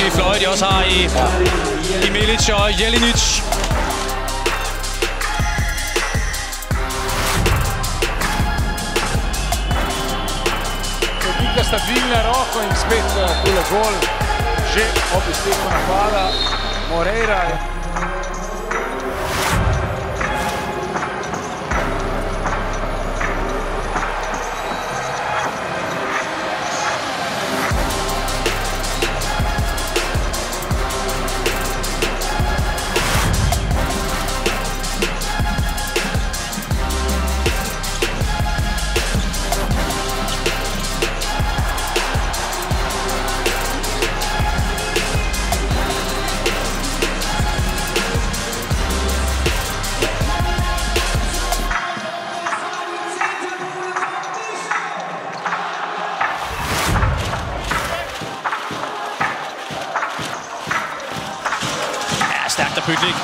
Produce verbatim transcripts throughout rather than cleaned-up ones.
dygtige fløje, de også har i, i Milic og Jelinic. Velika stabilna roko in spet tule gol, že ob izteku napada. Moreira je stærkt af Pytlik.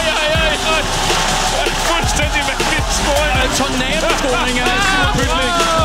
Fuldstændig vanvittig scoring. Tornado-scoring af Simon Pytlik.